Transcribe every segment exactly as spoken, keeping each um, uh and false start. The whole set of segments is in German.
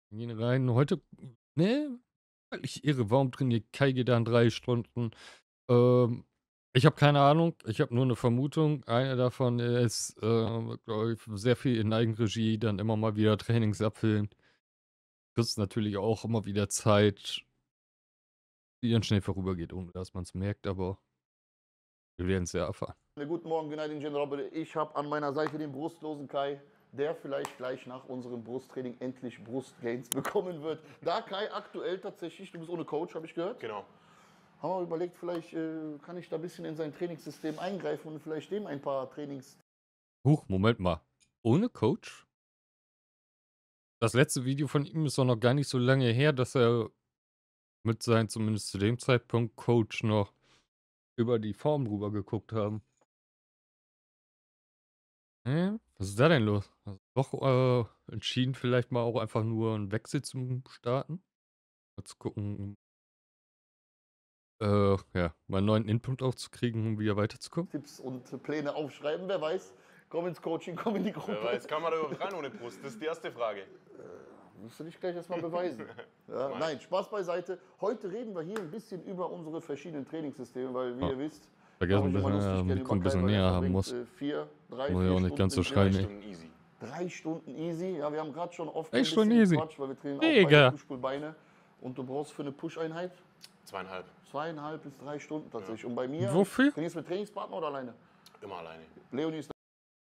Gehen rein. Heute, ne, völlig irre. Warum trainiert Kai dann drei Stunden? Ähm, ich habe keine Ahnung. Ich habe nur 'ne Vermutung. Eine davon ist, äh, glaube ich, sehr viel in Eigenregie, dann immer mal wieder Trainings abfilmen. Kostet natürlich auch immer wieder Zeit die dann schnell vorübergeht, ohne dass man's merkt, aber wir werden's ja erfahren. Guten Morgen, Günaydin Cenab-ı. Ich habe an meiner Seite den brustlosen Kai, der vielleicht gleich nach unserem Brusttraining endlich Brustgains bekommen wird. Da Kai aktuell tatsächlich, du bist ohne Coach, habe ich gehört. Genau. Haben wir überlegt, vielleicht äh, kann ich da ein bisschen in sein Trainingssystem eingreifen und vielleicht dem ein paar Trainings. Huch, Moment mal. Ohne Coach? Das letzte Video von ihm ist doch noch gar nicht so lange her, dass er mit seinem zumindest zu dem Zeitpunkt Coach noch über die Form rüber geguckt haben. Hä? Was ist da denn los? Hast du doch, äh, entschieden, vielleicht mal auch einfach nur 'n Wechsel zu starten? Mal zu gucken äh, ja, mal 'n neuen Input auch zu kriegen, um wieder weiterzukommen? Tipps und Pläne aufschreiben. Wer weiß, komm ins Coaching, komm in die Wer Gruppe. weiß, kann man da überhaupt rein ohne Brust? Das ist die erste Frage. Äh, musst du dich gleich erstmal beweisen. Ja, Mach nein, ich. Spaß beiseite. Heute reden wir hier ein bisschen über unsere verschiedenen Trainingssysteme, weil wie Ja. ihr wisst, mache Vergessen, ich dass immer man ja lustig, der Mikro 'n bisschen Überkleid, weil er näher haben verbringt muss. äh, vier, drei, Muss ja vier auch nicht Stunden ganz so im drei schreien, Gym. ey. Stunden easy. Drei Stunden easy. Ja, wir haben gerade schon oft drei ein Stunden bisschen easy. gequatscht, weil wir trainieren auch beide Mega. Push-Pull-Beine. Und du brauchst für eine Push-Einheit zweieinhalb. zweieinhalb bis drei Stunden tatsächlich. Ja. Und bei mir, ich Wofür? trainierst du mit Trainingspartner oder alleine? Immer alleine. Leonie ist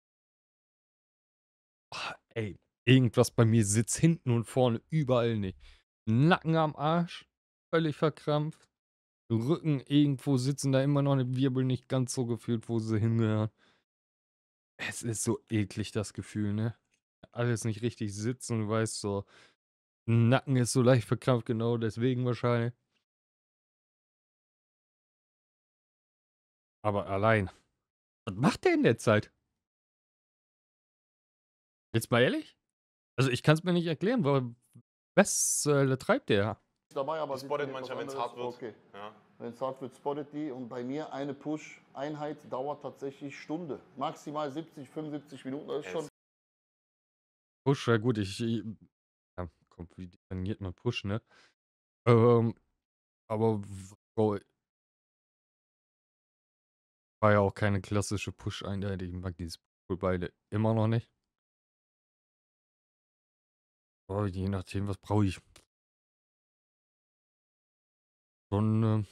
Ah, ey, irgendwas bei mir sitzt hinten und vorne überall nicht. Nacken am Arch, völlig verkrampft. Rücken, irgendwo sitzen da immer noch 'ne Wirbel nicht ganz so gefühlt, wo sie hingehören. Es ist so eklig, das Gefühl, ne? Alles nicht richtig sitzen, du weißt so, Nacken ist so leicht verkrampft, genau deswegen wahrscheinlich. Aber allein, was macht der in der Zeit? Jetzt mal ehrlich? Also, ich kann's mir nicht erklären, wa was zur Hölle treibt der? dabei, aber Die sie spottet trainiert was manchmal, wenn's anderes. hart wird. Okay. Ja. Wenn es hart wird, spottet die. Und bei mir eine Push-Einheit dauert tatsächlich Stunde. Maximal siebzig, fünfundsiebzig Minuten. Das ist schon. Es Push, ja gut, ich i ja, kommt, wie definiert man Push, ne? Ähm, aber w Bro war ja auch keine klassische Push-Einheit. Ich mag dieses Pull-Beine immer noch nicht. Oh, je nachdem, was brauche ich? Stunde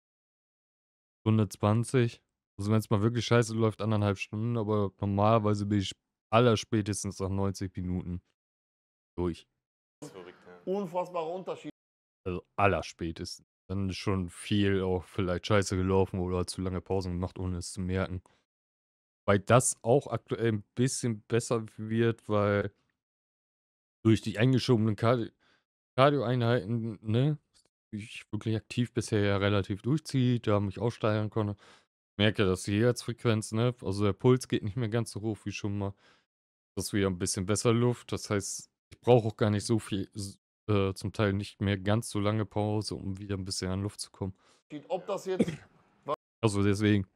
Stunde zwanzig. Also, wenn's mal wirklich scheiße läuft, anderthalb Stunden, aber normalerweise bin ich allerspätestens nach neunzig Minuten durch. ist verrückt, ja. Unfassbarer Unterschied. Also, allerspätestens. Dann ist schon viel auch vielleicht scheiße gelaufen oder zu lange Pausen gemacht, ohne es zu merken. Weil das auch aktuell 'n bisschen besser wird, weil durch die eingeschobenen Cardi Cardioeinheiten, ne, ich wirklich aktiv bisher ja relativ durchziehe, da mich auch steigern konnte. Merke, dass die Herzfrequenz, ne, also der Puls geht nicht mehr ganz so hoch wie schon mal. Das ist wieder 'n bisschen besser Luft. Das heißt, ich brauche auch gar nicht so viel s äh, zum Teil nicht mehr ganz so lange Pause, um wieder 'n bisschen an Luft zu kommen. Ob das jetzt Also, deswegen.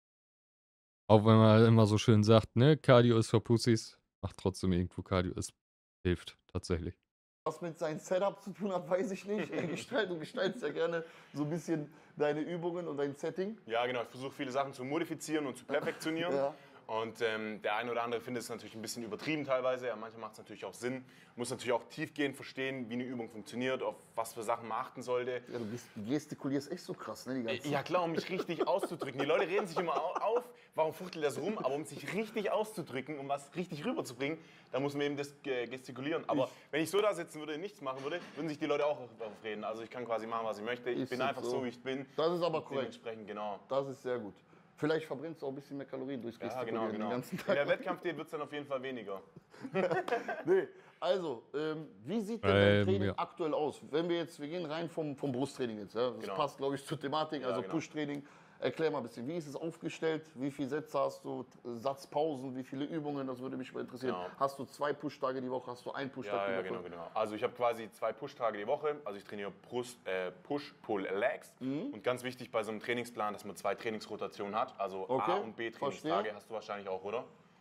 Auch wenn man immer so schön sagt, ne, Cardio ist für Pussys, macht trotzdem irgendwo Cardio. Es hilft tatsächlich. was mit seinem Setup zu tun hat, weiß ich nicht. Er gestaltet, du gestaltest ja gerne so ein bisschen deine Übungen und dein Setting. Ja, genau. Ich versuche viele Sachen zu modifizieren und zu perfektionieren. Ja. Und ähm, der eine oder andere findet es natürlich ein bisschen übertrieben teilweise. Ja, manchmal macht es natürlich auch Sinn. Muss natürlich auch tiefgehend verstehen, wie eine Übung funktioniert, auf was für Sachen man achten sollte. Ja, du gest- gestikulierst echt so krass, ne? Die ganze Ja klar, um mich richtig auszudrücken. Die Leute reden sich immer au- auf, warum fuchtelt das rum? Aber um sich richtig auszudrücken, um was richtig rüberzubringen, da muss man eben das ge- gestikulieren. Aber wenn ich so da sitzen würde und nichts machen würde, würden sich die Leute auch aufreden. Also ich kann quasi machen, was ich möchte. Ich Ist bin es einfach so. so, wie ich bin. Das ist aber Und korrekt. Dementsprechend, genau. Das ist sehr gut. Vielleicht verbrennst du auch ein bisschen mehr Kalorien durchs Ja, Gestikulieren genau, genau. den ganzen In der Tag. Wettkampfdiät wird es dann auf jeden Fall weniger. Nee, also, ähm, wie sieht denn Ähm, dein Training ja. aktuell aus? Wenn wir jetzt, wir gehen rein vom, vom Brusttraining jetzt, ja? Das Genau. passt, glaube ich, zur Thematik, Ja, also genau. Push-Training. Erklär mal ein bisschen, wie ist es aufgestellt? Wie viele Sätze hast du? Satzpausen? Wie viele Übungen? Das würde mich mal interessieren. Genau. Hast du zwei Push-Tage die Woche? Hast du einen Push-Tag Ja, die ja, Woche? genau, genau. Also ich habe quasi zwei Push-Tage die Woche. Also ich trainiere Brust, äh, Push, Pull, Legs. Mhm. Und ganz wichtig bei so einem Trainingsplan, dass man zwei Trainingsrotationen hat. Also Okay, A- und B-Trainingstage verstehe. hast du wahrscheinlich auch, oder?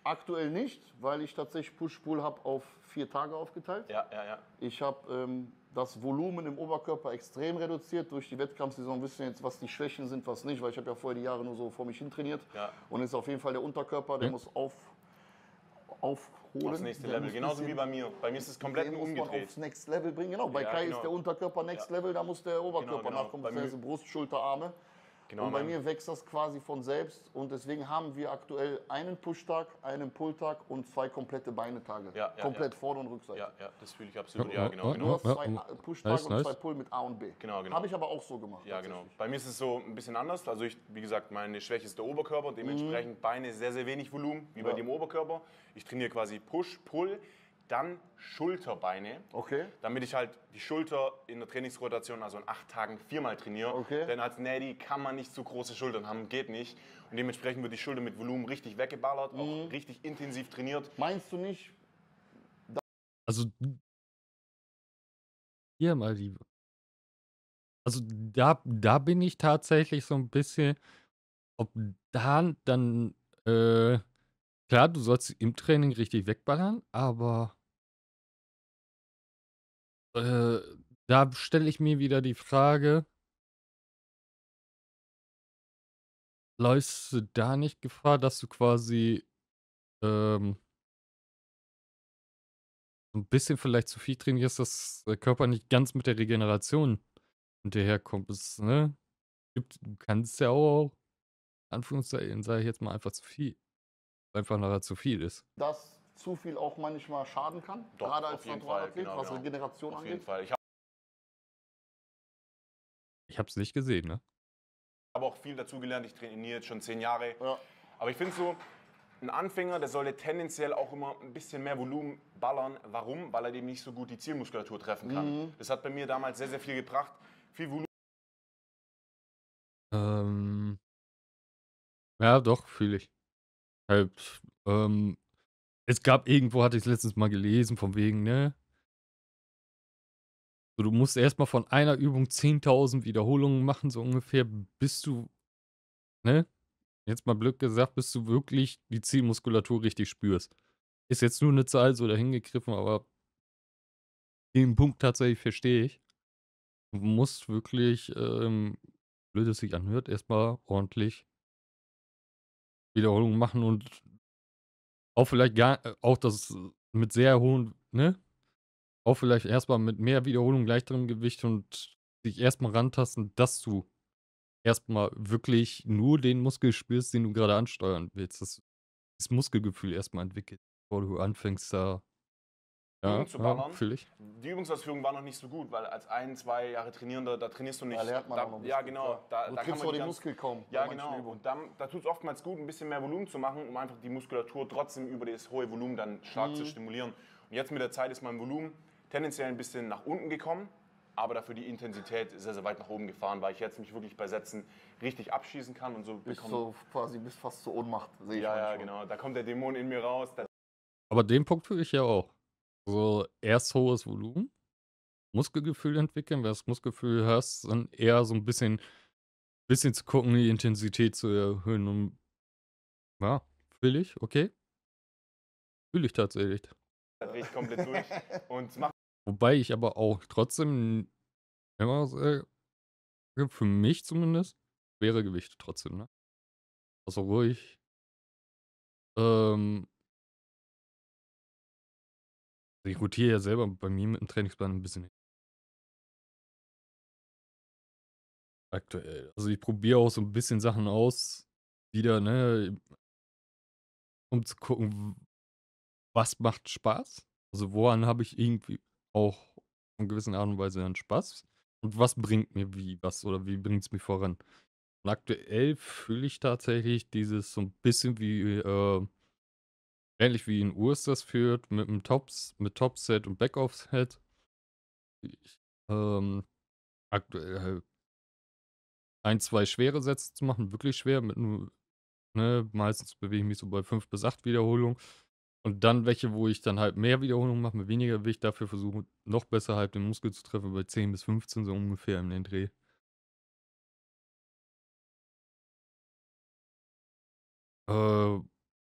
Aktuell nicht, weil ich tatsächlich Push-Pull habe auf vier Tage aufgeteilt. Ja, ja, ja. Ich habe ähm, das Volumen im Oberkörper extrem reduziert. Durch die Wettkampfsaison wissen wir jetzt, was die Schwächen sind, was nicht, weil ich habe ja vorher die Jahre nur so vor mich hin trainiert. Ja. Und ist auf jeden Fall der Unterkörper, der Ja. muss auf, aufholen. Aufs nächste Der Level. muss Genauso bisschen- wie bei mir. Bei mir ist es komplett Den muss man umgedreht. aufs Next Level bringen. Genau, bei Ja, Kai genau. ist der Unterkörper Next Ja. Level, da muss der Oberkörper genau. nachkommen, Bei mir- beziehungsweise Brust, Schulter, Arme. Genau, Und bei mein- mir wächst das quasi von selbst und deswegen haben wir aktuell einen Push-Tag, einen Pull-Tag und zwei komplette Beinetage. Ja, ja, Komplett ja. Vorder- und Rückseite. Ja, ja, das fühle ich absolut. Ja, Ja, genau, ja, Du genau. hast ja, zwei ja. Push-Tage Nice, und nice. zwei Pull mit A und B. Genau, genau. Habe ich aber auch so gemacht. Ja, genau. tatsächlich. Bei mir ist es so ein bisschen anders. Also ich, wie gesagt, meine Schwäche ist der Oberkörper, dementsprechend Beine sehr, sehr wenig Volumen, wie bei Ja. dir im Oberkörper. Ich trainiere quasi Push, Pull, dann Schulterbeine, Okay. damit ich halt die Schulter in der Trainingsrotation, also in acht Tagen viermal trainiere. Okay. Denn als Natty kann man nicht so große Schultern haben, geht nicht. Und dementsprechend wird die Schulter mit Volumen richtig weggeballert, Mhm. auch richtig intensiv trainiert. Meinst du nicht, Also, hier mal die. Also, da, da bin ich tatsächlich so ein bisschen, ob da dann, äh, klar, du sollst im Training richtig wegballern, aber äh, da stelle ich mir wieder die Frage, läufst du da nicht Gefahr, dass du quasi ähm, so ein bisschen vielleicht zu viel trainierst, dass der Körper nicht ganz mit der Regeneration hinterherkommt? Das, ne? Gibt, du kannst ja auch, Anführungszeichen, sage ich jetzt mal, einfach zu viel. Einfach nachher zu viel ist. dass zu viel auch manchmal schaden kann? Doch, Gerade auf als jeden Fall, Naturathlet, genau, was genau. Regeneration Auf jeden angeht? Fall. Ich habe Ich habe es nicht gesehen, ne? auch viel dazu gelernt. Ich trainiere jetzt schon zehn Jahre. Ja. Aber ich finde so, ein Anfänger, der sollte tendenziell auch immer ein bisschen mehr Volumen ballern. Warum? Weil er eben nicht so gut die Zielmuskulatur treffen kann. Das hat bei mir damals sehr, sehr viel gebracht. Viel Volumen. Ähm, ja, doch, fühle ich. Halt, ähm, es gab irgendwo, hatte ich es letztens mal gelesen, von wegen, ne? So, du musst erstmal von einer Übung zehntausend Wiederholungen machen, so ungefähr, bis du, ne? Jetzt mal blöd gesagt, bis du wirklich die Zielmuskulatur richtig spürst. Ist jetzt nur eine Zahl so dahingegriffen, aber den Punkt tatsächlich verstehe ich. Du musst wirklich, ähm, blöd es sich anhört, erstmal ordentlich Wiederholungen machen und auch vielleicht gar, äh, auch das mit sehr hohen, ne? Auch vielleicht erstmal mit mehr Wiederholungen, leichterem Gewicht und dich erstmal rantasten, dass du erstmal wirklich nur den Muskel spürst, den du gerade ansteuern willst. Das, das Muskelgefühl erstmal entwickelt, bevor du anfängst, da. Ja, zu ja, ballern. fühle ich. Die Übungsausführung war noch nicht so gut, weil als ein, zwei Jahre Trainierender, da trainierst du nicht. Da lernt man da, auch noch ein Ja, bisschen, genau. klar. Da, Du da triffst kann vor man die den ganz- Muskel kaum bei Ja, manchen genau. Übungen. Und dann, da tut es oftmals gut, ein bisschen mehr Volumen zu machen, um einfach die Muskulatur trotzdem über das hohe Volumen dann stark Mhm. zu stimulieren. Und jetzt mit der Zeit ist mein Volumen tendenziell ein bisschen nach unten gekommen, aber dafür die Intensität sehr, sehr weit nach oben gefahren, weil ich jetzt mich wirklich bei Sätzen richtig abschießen kann und so Bist bekomme. so quasi bis fast zur Ohnmacht, sehe ich Ja, ja, manchmal. genau. Da kommt der Dämon in mir raus. Da Aber den Punkt fühle ich ja auch. So, erst hohes Volumen, Muskelgefühl entwickeln. Wenn du das Muskelgefühl hast, dann eher so ein bisschen, bisschen zu gucken, die Intensität zu erhöhen. Und ja, fühle ich, okay. Fühle ich tatsächlich. drehe ich komplett durch. Und es macht Wobei ich aber auch trotzdem immer sage, für mich zumindest, schwere Gewichte trotzdem, ne? Also ruhig. Ähm, ich rotiere ja selber bei mir mit dem Trainingsplan ein bisschen aktuell. Also ich probiere auch so ein bisschen Sachen aus, wieder, ne, um zu gucken, w- was macht Spaß? Also woran habe ich irgendwie auch in gewisser Art und Weise dann Spaß? Und was bringt mir wie was oder wie bringt es mich voran? Und aktuell fühle ich tatsächlich dieses so ein bisschen wie, äh, ähnlich wie in U S das führt, mit dem Tops, mit Topset und Backoff-Set. Ich, ähm, aktuell halt ein, zwei schwere Sätze zu machen, wirklich schwer, mit nur, ne, meistens bewege ich mich so bei fünf bis acht Wiederholungen. Und dann welche, wo ich dann halt mehr Wiederholungen mache, mit weniger Gewicht, dafür versuche, noch besser halt den Muskel zu treffen, bei zehn bis fünfzehn so ungefähr in den Dreh. Äh,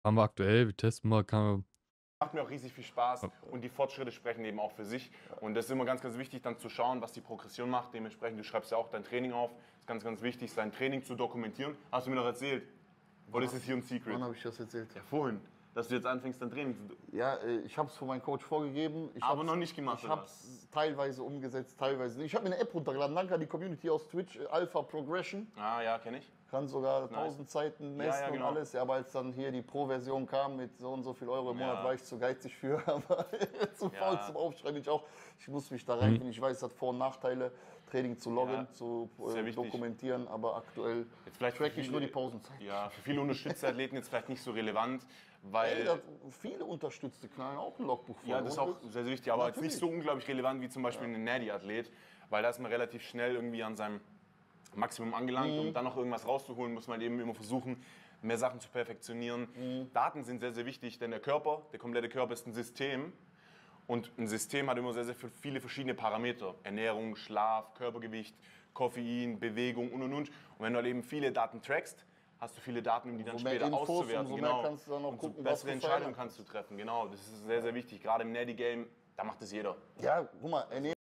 Haben wir aktuell, wir testen mal, kann Macht mir auch riesig viel Spaß und die Fortschritte sprechen eben auch für sich. Und das ist immer ganz, ganz wichtig, dann zu schauen, was die Progression macht. Dementsprechend, du schreibst ja auch dein Training auf. Es ist ganz, ganz wichtig, sein Training zu dokumentieren. Hast du mir noch erzählt? Oder ist es hier ein Secret? Wann habe ich das erzählt? Ja, vorhin, dass du jetzt anfängst, dein Training zu dokumentieren. Ja, äh, ich habe es von meinem Coach vorgegeben. Ich Aber hab's- noch nicht gemacht, Ich oder habe es teilweise umgesetzt, teilweise nicht. Ich habe mir eine App runtergeladen. Danke an die Community aus Twitch, äh, Alpha Progression. Ah ja, kenne ich. Kann sogar tausend Zeiten Ja, messen ja, genau. und alles. Ja, aber als dann hier die Pro-Version kam mit so und so viel Euro im Ja. Monat, war ich zu geizig für. Aber zu faul Ja. zum Aufschreiben. Ich auch. Ich muss mich da reinfinden. Ich weiß, es hat Vor- und Nachteile, Training zu loggen, Ja, zu sehr äh, wichtig. dokumentieren. Aber aktuell Jetzt vielleicht für track ich nur die viele- Pausenzeit. Ja, für viele unterstützte Athleten jetzt vielleicht nicht so relevant, Ey, weil... das, viele Unterstützte knallen auch ein Logbuch vor. Ja, das ist auch sehr, sehr wichtig, aber jetzt nicht so unglaublich relevant wie zum Beispiel ein Natty-Athlet, weil da ist man relativ schnell irgendwie an seinem Maximum angelangt. Um dann noch irgendwas rauszuholen, muss man eben immer versuchen, mehr Sachen zu perfektionieren. Daten sind sehr, sehr wichtig, denn der Körper, der komplette Körper ist ein System. Und ein System hat immer sehr, sehr viele verschiedene Parameter. Ernährung, Schlaf, Körpergewicht, Koffein, Bewegung und und und. Und wenn du halt eben viele Daten trackst, hast du viele Daten, um die dann Umso mehr später Infos, auszuwerten. umso mehr Genau. kannst du dann auch und so gucken, was bessere du Entscheidungen verändern kannst du treffen. Genau, das ist sehr, sehr wichtig. Gerade im Natty-Game, da macht es jeder. Ja, guck mal, Ernährung.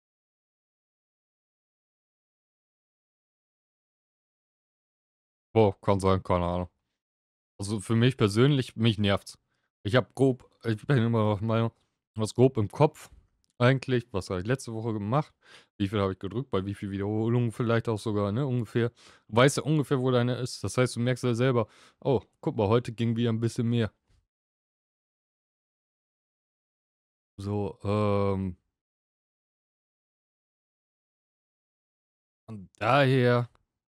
boah, kann sein, keine Ahnung. Also für mich persönlich, mich nervt's. Ich habe grob, ich bin immer noch der Meinung, was grob im Kopf eigentlich, was habe ich letzte Woche gemacht, wie viel habe ich gedrückt, bei wie viel Wiederholungen vielleicht auch sogar, ne, ungefähr. Du weißt ja ungefähr, wo deine ist. Das heißt, du merkst ja selber, oh, guck mal, heute ging wieder ein bisschen mehr. So, ähm. Von daher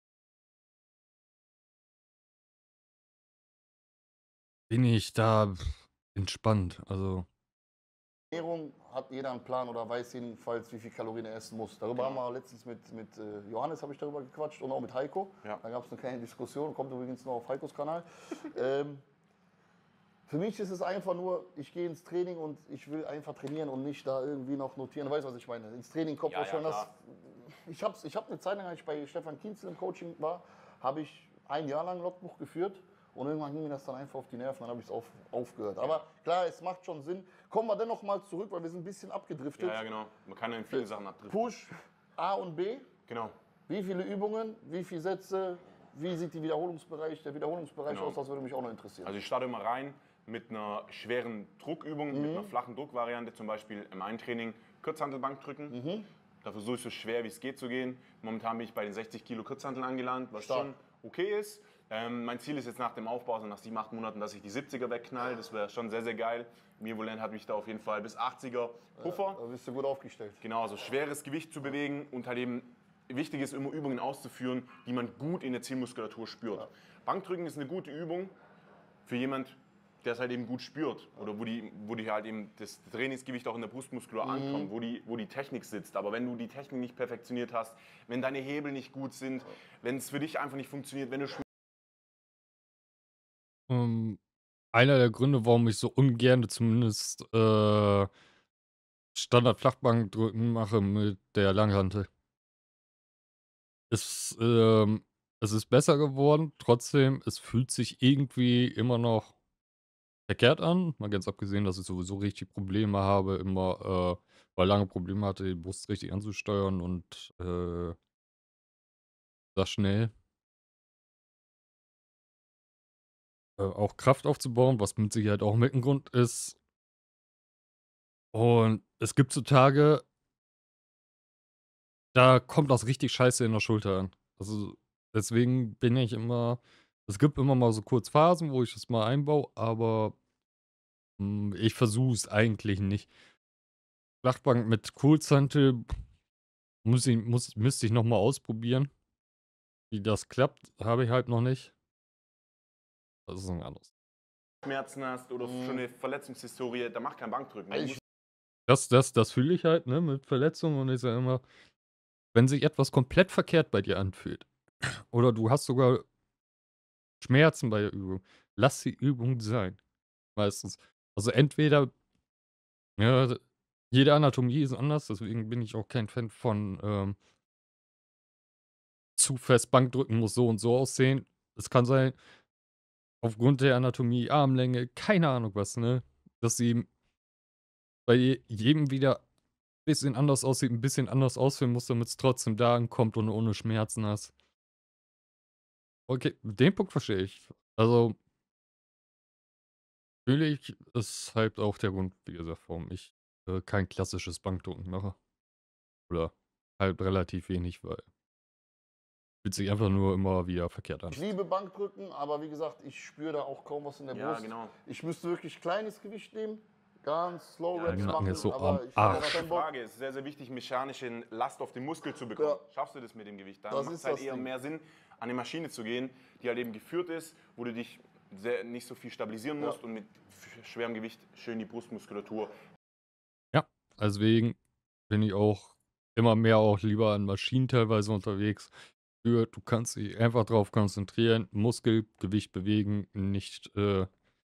bin ich da entspannt. Also, Ernährung hat jeder einen Plan oder weiß jedenfalls, wie viel Kalorien er essen muss. Darüber haben wir letztens mit, mit äh, Johannes habe ich darüber gequatscht und auch mit Heiko. Ja. Da gab es eine kleine Diskussion, kommt übrigens noch auf Heikos Kanal. ähm, für mich ist es einfach nur, ich gehe ins Training und ich will einfach trainieren und nicht da irgendwie noch notieren. Weißt du, was ich meine? Ins Training kommt Ja, auch ja, schon das. klar. Ich habe ich hab eine Zeit lang, als ich bei Stefan Kienzel im Coaching war, habe ich ein Jahr lang Logbuch geführt. Und irgendwann ging mir das dann einfach auf die Nerven, dann habe ich es auf, aufgehört. Aber klar, es macht schon Sinn. Kommen wir dennoch mal zurück, weil wir sind ein bisschen abgedriftet. Ja, ja, genau. Man kann ja in viele Sachen abdriften. Push, A und B. Genau. Wie viele Übungen, wie viele Sätze, wie sieht die Wiederholungsbereich, der Wiederholungsbereich Genau. aus, das würde mich auch noch interessieren. Also ich starte immer rein mit einer schweren Druckübung, mit einer flachen Druckvariante, zum Beispiel im Eintraining Kurzhantelbank drücken. Da versuche ich so schwer wie es geht zu gehen. Momentan bin ich bei den sechzig Kilo Kurzhanteln angelangt, was Stark. schon okay ist. Ähm, mein Ziel ist jetzt nach dem Aufbau, also nach sieben, acht Monaten, dass ich die siebziger wegknall. Das wäre schon sehr, sehr geil. Mirvolent hat mich da auf jeden Fall bis achtziger Puffer. Da bist du gut aufgestellt. Genau, also schweres Gewicht zu bewegen und halt eben wichtig ist, immer Übungen auszuführen, die man gut in der Zielmuskulatur spürt. Bankdrücken ist eine gute Übung für jemand, der es halt eben gut spürt oder wo die, wo die halt eben das Trainingsgewicht auch in der Brustmuskulatur ankommt, wo die, wo die Technik sitzt. Aber wenn du die Technik nicht perfektioniert hast, wenn deine Hebel nicht gut sind, wenn es für dich einfach nicht funktioniert, wenn du ähm, einer der Gründe, warum ich so ungern zumindest äh, Standard-Flachbankdrücken mache mit der Langhantel. Es, ähm, es ist besser geworden, trotzdem, es fühlt sich irgendwie immer noch verkehrt an. Mal ganz abgesehen, dass ich sowieso richtig Probleme habe, immer, äh, weil lange Probleme hatte, die Brust richtig anzusteuern und äh, das schnell. Äh, auch Kraft aufzubauen, was mit Sicherheit auch mit 'n Grund ist. Und es gibt so Tage, da kommt das richtig scheiße in der Schulter an. Also, deswegen bin ich immer es gibt immer mal so kurz Phasen, wo ich das mal einbaue, aber, hm, ich versuche es eigentlich nicht. Flachbank mit Kurzhantel muss ich muss müsste ich noch mal ausprobieren. Wie das klappt, habe ich halt noch nicht. Das ist 'n anderes. Schmerzen hast oder schon eine Verletzungshistorie, dann mach kein Bankdrücken. Du Also musst Das das das fühle ich halt, ne, mit Verletzungen und ich sage immer, wenn sich etwas komplett verkehrt bei dir anfühlt oder du hast sogar Schmerzen bei der Übung, lass die Übung sein, meistens. Also, entweder ja, jede Anatomie ist anders, deswegen bin ich auch kein Fan von, ähm zu fest Bankdrücken muss so und so aussehen. Es kann sein aufgrund der Anatomie, Armlänge, keine Ahnung was, ne? Dass sie bei je jedem wieder ein bisschen anders aussieht, ein bisschen anders ausführen muss, damit es trotzdem da ankommt und ohne Schmerzen hast. Okay, den Punkt verstehe ich. Also, natürlich ist halt auch der Grund, wie gesagt, warum ich, äh, kein klassisches Bankdrücken mache. Oder halt relativ wenig, weil fühlt sich einfach nur immer wieder verkehrt an. Ich liebe Bankdrücken, aber wie gesagt, ich spüre da auch kaum was in der Ja, Brust. genau. Ich müsste wirklich kleines Gewicht nehmen, ganz slow Ja, Reps genau. Nacken machen, ist so am aber ich Das habe ist auch auch keinen die Bock. Frage. Es ist sehr, sehr wichtig, mechanische Last auf den Muskel zu bekommen. Ja. Schaffst du das mit dem Gewicht? Dann Das macht ist es halt das eher Ding. mehr Sinn, an eine Maschine zu gehen, die halt eben geführt ist, wo du dich sehr, nicht so viel stabilisieren Ja. musst und mit f- schwerem Gewicht schön die Brustmuskulatur. Ja, deswegen bin ich auch immer mehr auch lieber an Maschinen teilweise unterwegs. Für du kannst dich einfach drauf konzentrieren, Muskelgewicht bewegen, nicht, äh,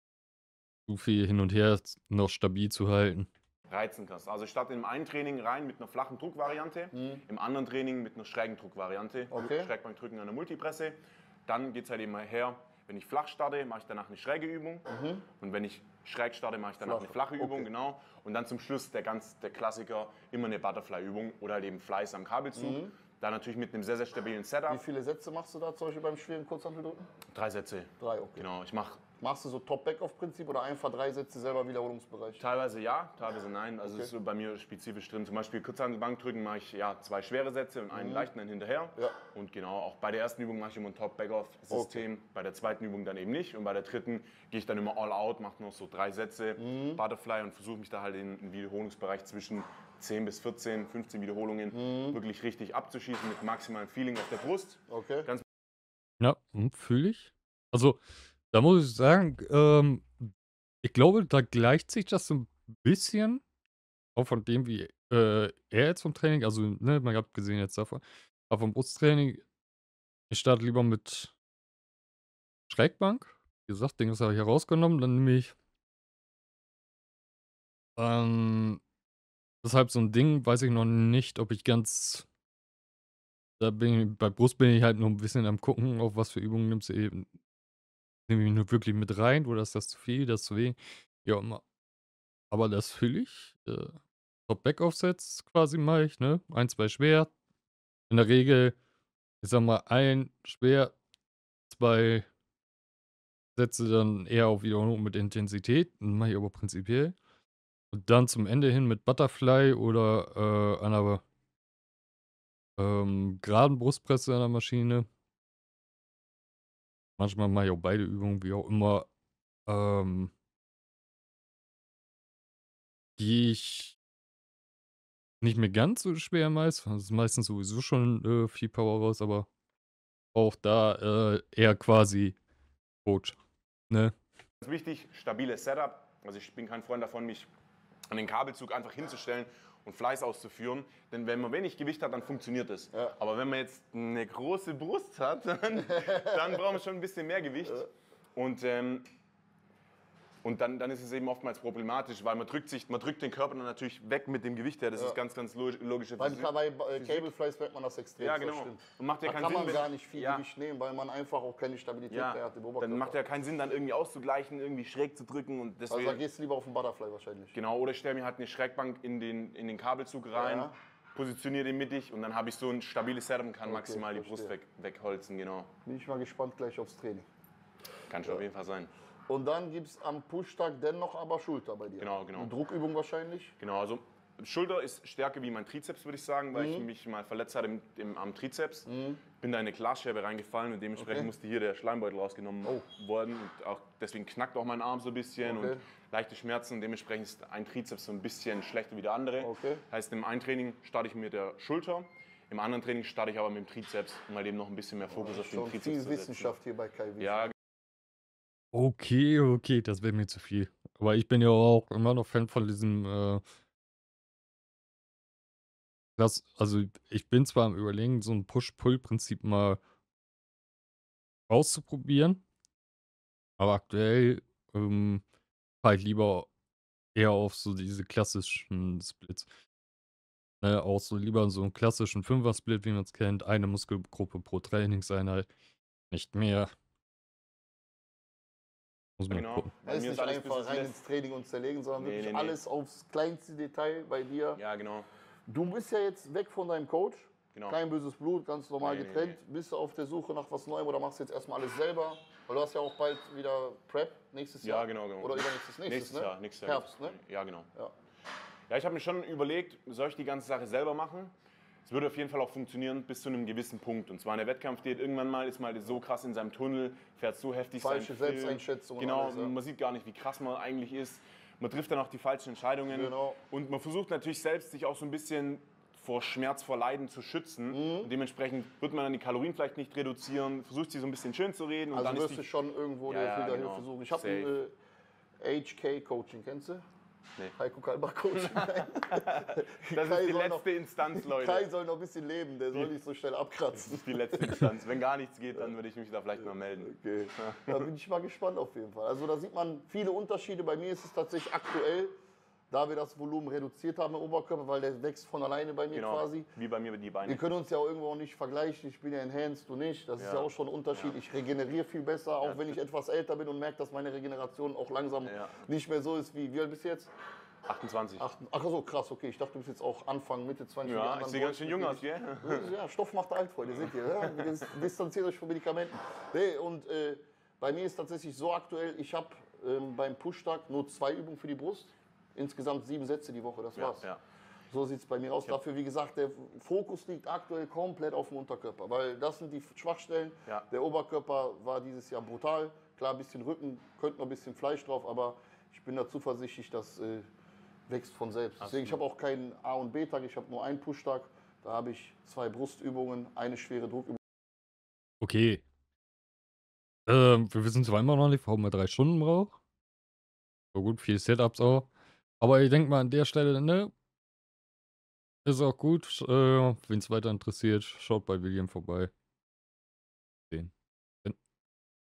zu viel hin und her noch stabil zu halten. Reizen kannst. Also statt im einen Training rein mit einer flachen Druckvariante, im anderen Training mit einer schrägen Druckvariante, Okay. Schrägbankdrücken an der Multipresse. Dann geht es halt eben mal her, wenn ich flach starte, mache ich danach eine schräge Übung. Und wenn ich schräg starte, mache ich danach Flache. eine flache Übung, Okay. genau. Und dann zum Schluss der, ganz, der Klassiker, immer eine Butterfly-Übung oder halt eben Fleiß am Kabelzug. Da natürlich mit einem sehr, sehr stabilen Wie Setup. viele Sätze machst du da zum Beispiel beim schweren Kurzhanteldrücken? Drei Sätze. Drei, okay. Genau, ich mache Machst du so Top-Back-Off-Prinzip oder einfach drei Sätze selber Wiederholungsbereich? teilweise ja, teilweise nein. Also Okay. ist so bei mir spezifisch drin. Zum Beispiel Kurzhantelbankdrücken mache ich ja zwei schwere Sätze und einen leichten dann hinterher. Ja. Und genau, auch bei der ersten Übung mache ich immer ein Top-Back-Off-System, bei der zweiten Übung dann eben nicht. Und bei der dritten gehe ich dann immer all out, mache noch so drei Sätze Butterfly und versuche mich da halt in einen Wiederholungsbereich zwischen zehn bis vierzehn, fünfzehn Wiederholungen wirklich richtig abzuschießen mit maximalem Feeling auf der Brust. Okay. Ganz Ja, hm, fühle ich. Also, da muss ich sagen, ähm, ich glaube, da gleicht sich das so ein bisschen auch von dem, wie, äh, er jetzt vom Training also, ne, mal abgesehen jetzt davon, aber vom Brusttraining, ich starte lieber mit Schrägbank. Wie gesagt, Ding habe ich herausgenommen, dann nehme ich ähm, deshalb so ein Ding, weiß ich noch nicht, ob ich ganz da bin ich bei Brust bin ich halt noch ein bisschen am Gucken, auf was für Übungen nimmst du eben nehme ich nur wirklich mit rein oder ist das zu viel, das zu wenig, wie auch immer. Aber das fühle ich. Äh, Top-Back-Offsets quasi mache ich, ne? ein, zwei schwer. In der Regel, ich sage mal, ein schwer, zwei Sätze dann eher auf Wiederholung mit Intensität. Das mache ich aber prinzipiell. Und dann zum Ende hin mit Butterfly oder, äh, einer, ähm, geraden Brustpresse an der Maschine. Manchmal mache ich auch beide Übungen, wie auch immer, ähm, die ich nicht mehr ganz so schwer meist. Das ist meistens sowieso schon, äh, viel Power raus, aber auch da, äh, eher quasi Coach, ne? wichtig, stabiles Setup. Also ich bin kein Freund davon, mich an den Kabelzug einfach hinzustellen und Fleiß auszuführen. Denn wenn man wenig Gewicht hat, dann funktioniert es. Ja. Aber wenn man jetzt eine große Brust hat, dann, dann braucht man schon ein bisschen mehr Gewicht. Und, ähm, und dann, dann ist es eben oftmals problematisch, weil man drückt, sich, man drückt den Körper dann natürlich weg mit dem Gewicht her. Das Ja. ist ganz, ganz logisch, logische Beim Physik. bei äh, Cableflies merkt man das extrem. Ja, das genau. stimmt. Und macht ja Da keinen kann Sinn, man wenn- gar nicht viel Ja. Gewicht nehmen, weil man einfach auch keine Stabilität Ja, mehr hat im Oberkörper. dann macht ja keinen Sinn, dann irgendwie auszugleichen, irgendwie schräg zu drücken. Und Also deswegen, da gehst du lieber auf den Butterfly wahrscheinlich. genau, oder ich stelle mir halt eine Schrägbank in den, in den Kabelzug rein, Ja. positioniere den mittig und dann habe ich so ein stabiles Setup und kann Okay, maximal die Brust verstehe. weg, wegholzen, genau. Bin ich mal gespannt gleich aufs Training. Kann schon auf jeden Fall sein. Und dann gibt es am Pushtag dennoch aber Schulter bei dir. Genau, genau. Eine Druckübung wahrscheinlich. Genau, also Schulter ist stärker wie mein Trizeps, würde ich sagen, weil Mhm. ich mich mal verletzt hatte im, im, am Trizeps. Bin da in eine Glasscherbe reingefallen und dementsprechend Okay. musste hier der Schleimbeutel rausgenommen Oh. worden. Und auch deswegen knackt auch mein Arm so ein bisschen Okay. und leichte Schmerzen. Und dementsprechend ist ein Trizeps so ein bisschen schlechter wie der andere. Okay. Heißt, im einen Training starte ich mit der Schulter, im anderen Training starte ich aber mit dem Trizeps, um halt eben noch ein bisschen mehr Fokus auf den Schon Trizeps viel zu setzen. Wissenschaft hier bei Kai Wiesner. Ja, Okay, okay, das wäre mir zu viel. Aber ich bin ja auch immer noch Fan von diesem, äh das also, ich bin zwar am Überlegen, so 'n Push-Pull-Prinzip mal auszuprobieren, aber aktuell, ähm, fahre ich lieber eher auf so diese klassischen Splits. Ne, auch so lieber so 'n klassischen Fünfer-Split, wie man's kennt, eine Muskelgruppe pro Trainingseinheit, nicht mehr. Muss Ja, man genau. gucken. Bei Er ist mir nicht alles einfach Business rein less. ins Training und zerlegen, sondern Nee, wirklich nee, nee. alles aufs kleinste Detail bei dir. Ja, genau. Du bist ja jetzt weg von deinem Coach. Genau. Kein böses Blut, ganz normal Nee, nee, getrennt. Bist du auf der Suche nach was Neuem oder machst du jetzt erstmal alles selber? Weil du hast ja auch bald wieder Prep nächstes Ja, Jahr. genau, genau. Oder übernächstes nächstes, Nächstes ne? Jahr, nächstes Jahr. Herbst, ne? Ja, genau. Ja. Ja, ich habe mir schon überlegt, soll ich die ganze Sache selber machen? Es würde auf jeden Fall auch funktionieren bis zu einem gewissen Punkt. Und zwar in der Wettkampfdiät, irgendwann mal ist man so krass in seinem Tunnel, fährt so heftig Falsche seinen Film. Selbsteinschätzung und Genau, alles, ja. man sieht gar nicht, wie krass man eigentlich ist. Man trifft dann auch die falschen Entscheidungen. Genau. Und man versucht natürlich selbst, sich auch so ein bisschen vor Schmerz, vor Leiden zu schützen. Mhm. Und dementsprechend wird man dann die Kalorien vielleicht nicht reduzieren, versucht sie so ein bisschen schön zu reden. Und Also dann wirst ist du die, schon irgendwo Ja, der ja, Hilfe genau. versuchen. Ich habe Safe. ein äh, H K-Coaching, kennst du? Nee. Heiko Kalbach Coaching. Das ist die letzte Instanz, Leute. Kai soll noch ein bisschen leben, der soll nicht so schnell Das abkratzen. ist die letzte Instanz. Wenn gar nichts geht, dann würde ich mich da vielleicht mal melden. Okay. Da bin ich mal gespannt auf jeden Fall. Also da sieht man viele Unterschiede. Bei mir ist es tatsächlich aktuell, da wir das Volumen reduziert haben im Oberkörper, weil der wächst von alleine bei mir Genau, quasi. wie bei mir die Beine. Wir können uns ja auch irgendwo auch nicht vergleichen. Ich bin ja enhanced, du nicht. Das ist Ja. ja auch schon ein Unterschied. Ich regeneriere viel besser, auch Ja, wenn ich etwas älter bin und merke, dass meine Regeneration auch langsam Ja. nicht mehr so ist wie, wie alt bist du jetzt? achtundzwanzig. Acht, ach so, krass, okay. Ich dachte, du bist jetzt auch Anfang, Mitte zwanzig. Die Ja, ich anderen sehe ganz schön jung Boys aus, gell? mit- Ja, Stoff macht alt, Freunde, seht ihr. Ja? Wir dis- distanziert euch von Medikamenten. Nee, und äh, bei mir ist tatsächlich so aktuell, ich habe ähm, beim Push-Tag nur zwei Übungen für die Brust. Insgesamt sieben Sätze die Woche, das Ja, war's. ja. So sieht es bei mir aus. Dafür, wie gesagt, der Fokus liegt aktuell komplett auf dem Unterkörper, weil das sind die Schwachstellen. Ja. Der Oberkörper war dieses Jahr brutal. Klar, ein bisschen Rücken, könnte noch ein bisschen Fleisch drauf, aber ich bin da zuversichtlich, das äh, wächst von selbst. Deswegen, ich habe auch keinen A- und B-Tag, ich habe nur einen Push-Tag. Da habe ich zwei Brustübungen, eine schwere Druckübung. Okay. Ähm, wir wissen zwar immer noch nicht, warum er drei Stunden braucht. So gut, viel Setups auch. Aber ich denke mal an der Stelle, ne? Ist auch gut. Äh, Wen es weiter interessiert, schaut bei William vorbei.